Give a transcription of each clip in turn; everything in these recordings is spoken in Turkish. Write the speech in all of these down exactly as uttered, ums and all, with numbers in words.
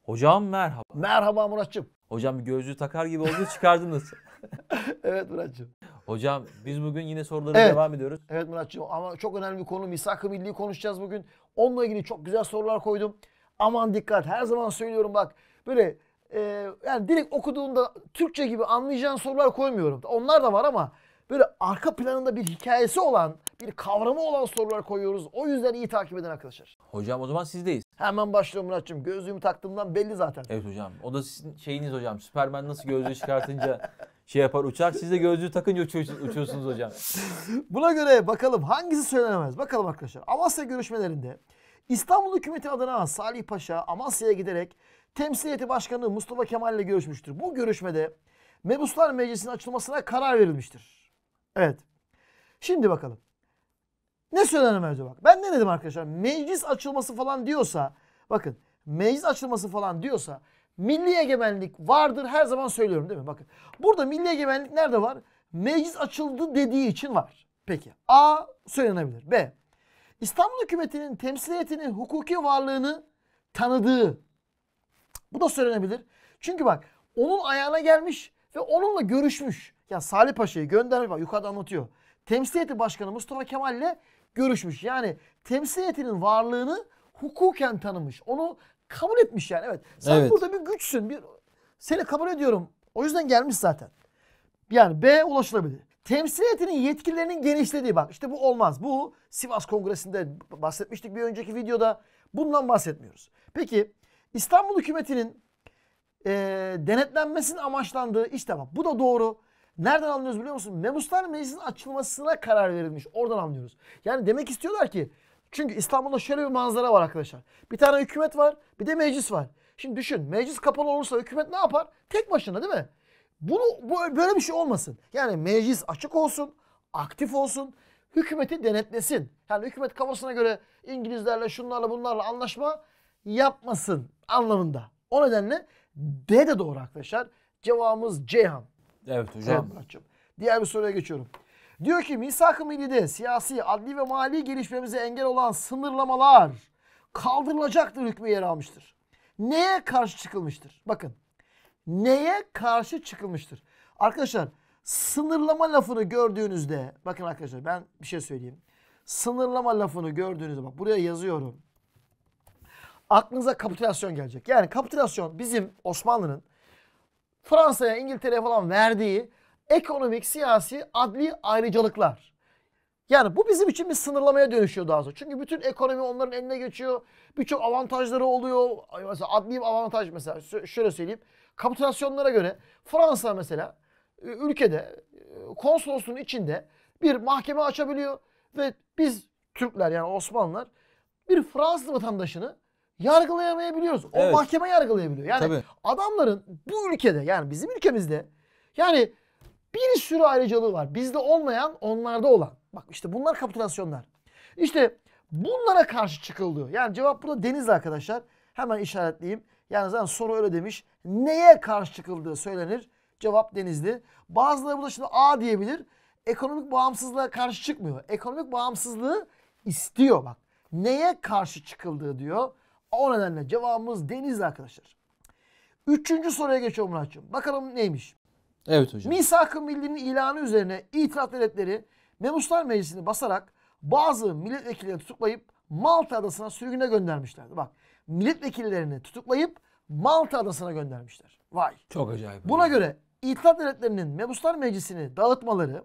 Hocam merhaba. Merhaba Muratçım. Hocam bir gözlüğü takar gibi oldu, çıkardınız. Evet Muratçım. Hocam biz bugün yine sorulara Evet. devam ediyoruz. Evet Muratçım, ama çok önemli bir konu, Misak-ı Milli'yi konuşacağız bugün. Onunla ilgili çok güzel sorular koydum. Aman dikkat, her zaman söylüyorum bak, böyle e, yani direkt okuduğunda Türkçe gibi anlayacağın sorular koymuyorum. Onlar da var ama böyle arka planında bir hikayesi olan, bir kavramı olan sorular koyuyoruz. O yüzden iyi takip edin arkadaşlar. Hocam o zaman sizdeyiz. Hemen başlıyorum Muratçım. Gözlüğümü taktığımdan belli zaten. Evet hocam. O da sizin şeyiniz hocam. Süpermen nasıl gözlüğü çıkartınca şey yapar, uçar. Siz de gözlüğü takınca uçuyorsunuz, uçuyorsunuz hocam. Buna göre bakalım hangisi söylenemez. Bakalım arkadaşlar. Amasya görüşmelerinde İstanbul Hükümeti adına Salih Paşa Amasya'ya giderek Temsiliyeti Başkanı Mustafa Kemal ile görüşmüştür. Bu görüşmede Mebuslar Meclisi'nin açılmasına karar verilmiştir. Evet. Şimdi bakalım. Ne söylenemez bak. Ben ne dedim arkadaşlar? Meclis açılması falan diyorsa, bakın meclis açılması falan diyorsa milli egemenlik vardır, her zaman söylüyorum değil mi? Bakın burada milli egemenlik nerede var? Meclis açıldı dediği için var. Peki A söylenebilir. B, İstanbul hükümetinin temsiliyetinin hukuki varlığını tanıdığı. Bu da söylenebilir. Çünkü bak onun ayağına gelmiş ve onunla görüşmüş. Ya Salih Paşa'yı göndermiş, bak yukarıda anlatıyor. Temsiliyeti Başkanı Mustafa Kemal ile görüşmüş. Yani temsiliyetinin varlığını hukuken tanımış. Onu kabul etmiş yani. Evet. Sen Evet. burada bir güçsün. Bir, seni kabul ediyorum. O yüzden gelmiş zaten. Yani B ulaşılabilir. Temsiliyetinin yetkilerinin genişlediği, bak işte bu olmaz. Bu Sivas Kongresi'nde bahsetmiştik bir önceki videoda. Bundan bahsetmiyoruz. Peki İstanbul hükümetinin e, denetlenmesinin amaçlandığı, işte bak bu da doğru. Nereden anlıyoruz biliyor musun? Mebuslar Meclisi'nin açılmasına karar verilmiş. Oradan anlıyoruz. Yani demek istiyorlar ki, çünkü İstanbul'da şöyle bir manzara var arkadaşlar. Bir tane hükümet var, bir de meclis var. Şimdi düşün, meclis kapalı olursa hükümet ne yapar? Tek başına değil mi? Bunu bu, böyle bir şey olmasın. Yani meclis açık olsun, aktif olsun, hükümeti denetlesin. Yani hükümet kafasına göre İngilizlerle, şunlarla, bunlarla anlaşma yapmasın anlamında. O nedenle D de doğru arkadaşlar. Cevabımız Ceyhan. Evet hocam. Evet, diğer bir soruya geçiyorum. Diyor ki Misak-ı Milli'de siyasi, adli ve mali gelişmemize engel olan sınırlamalar kaldırılacaktır hükmü yer almıştır. Neye karşı çıkılmıştır? Bakın. Neye karşı çıkılmıştır? Arkadaşlar sınırlama lafını gördüğünüzde, bakın arkadaşlar ben bir şey söyleyeyim. Sınırlama lafını gördüğünüzde, bak buraya yazıyorum. Aklınıza kapitülasyon gelecek. Yani kapitülasyon bizim Osmanlı'nın Fransa'ya, İngiltere'ye falan verdiği ekonomik, siyasi, adli ayrıcalıklar. Yani bu bizim için bir sınırlamaya dönüşüyor daha sonra. Çünkü bütün ekonomi onların eline geçiyor. Birçok avantajları oluyor. Mesela adli bir avantaj, mesela şöyle söyleyeyim. Kapitülasyonlara göre Fransa mesela ülkede konsolosluğun içinde bir mahkeme açabiliyor ve biz Türkler, yani Osmanlılar, bir Fransız vatandaşını yargılayamayabiliyoruz. O Evet. mahkeme yargılayabiliyor. Yani Tabii. adamların bu ülkede, yani bizim ülkemizde, yani bir sürü ayrıcalığı var. Bizde olmayan, onlarda olan. Bak işte bunlar kapitülasyonlar. İşte bunlara karşı çıkılıyor. Yani cevap burada Denizli arkadaşlar. Hemen işaretleyeyim. Yani zaten soru öyle demiş. Neye karşı çıkıldığı söylenir. Cevap Denizli. Bazıları burada şimdi A diyebilir. Ekonomik bağımsızlığa karşı çıkmıyor. Ekonomik bağımsızlığı istiyor bak. Neye karşı çıkıldığı diyor. O nedenle cevabımız Denizli arkadaşlar. Üçüncü soruya geçiyorum Muratçığım. Bakalım neymiş? Evet hocam. Misak-ı Milli'nin ilanı üzerine itiraf devletleri Mebuslar Meclisi'ni basarak bazı milletvekillerini tutuklayıp Malta Adası'na sürgüne göndermişlerdi. Bak, milletvekillerini tutuklayıp Malta Adası'na göndermişler. Vay. Çok acayip. Buna göre itiraf devletlerinin Mebuslar Meclisi'ni dağıtmaları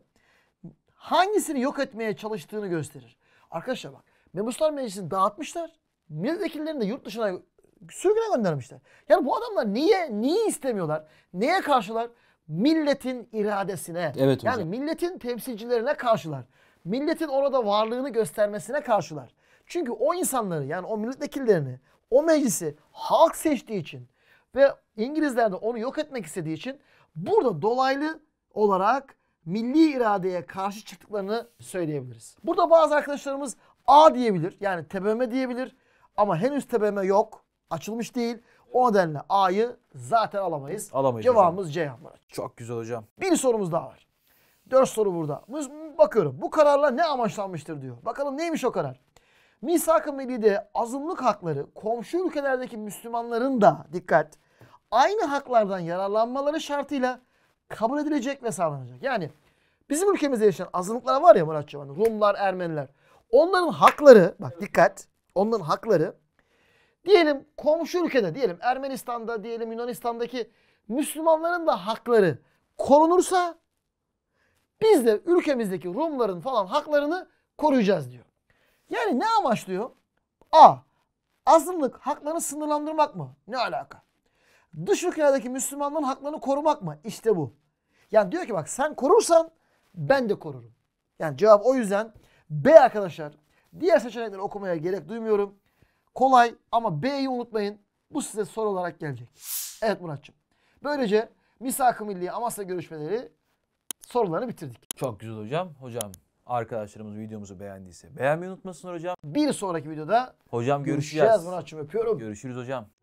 hangisini yok etmeye çalıştığını gösterir. Arkadaşlar bak, Mebuslar Meclisi'ni dağıtmışlar. Milletvekillerini de yurt dışına sürgüne göndermişler. Yani bu adamlar niye niye istemiyorlar? Neye karşılar? Milletin iradesine. Evet hocam. Yani milletin temsilcilerine karşılar. Milletin orada varlığını göstermesine karşılar. Çünkü o insanları, yani o milletvekillerini, o meclisi halk seçtiği için ve İngilizler de onu yok etmek istediği için burada dolaylı olarak milli iradeye karşı çıktıklarını söyleyebiliriz. Burada bazı arkadaşlarımız A diyebilir. Yani T B M M diyebilir. Ama henüz T B M M yok. Açılmış değil. O nedenle A'yı zaten alamayız. Alamayız Cevabımız Ceyhan. Çok güzel hocam. Bir sorumuz daha var. Dört soru burada. Bakıyorum bu kararla ne amaçlanmıştır diyor. Bakalım neymiş o karar. Misak-ı Milli'de azınlık hakları komşu ülkelerdeki Müslümanların da dikkat aynı haklardan yararlanmaları şartıyla kabul edilecek ve sağlanacak. Yani bizim ülkemizde yaşayan azınlıklar var ya Muratçım, hani Rumlar, Ermeniler. Onların hakları, bak dikkat, onların hakları diyelim komşu ülkede, diyelim Ermenistan'da, diyelim Yunanistan'daki Müslümanların da hakları korunursa biz de ülkemizdeki Rumların falan haklarını koruyacağız diyor. Yani ne amaçlıyor? A. Azınlık haklarını sınırlandırmak mı? Ne alaka? Dış ülkelerdeki Müslümanların haklarını korumak mı? İşte bu. Yani diyor ki bak sen korursan ben de korurum. Yani cevap o yüzden B arkadaşlar. Diğer seçenekleri okumaya gerek duymuyorum. Kolay ama B'yi unutmayın. Bu size soru olarak gelecek. Evet Muratçım. Böylece Misak-ı Milli Amasya görüşmeleri sorularını bitirdik. Çok güzel hocam. Hocam arkadaşlarımız videomuzu beğendiyse beğenmeyi unutmasınlar hocam. Bir sonraki videoda Hocam görüşeceğiz görüşeceğiz. Muratçım, öpüyorum. Görüşürüz hocam.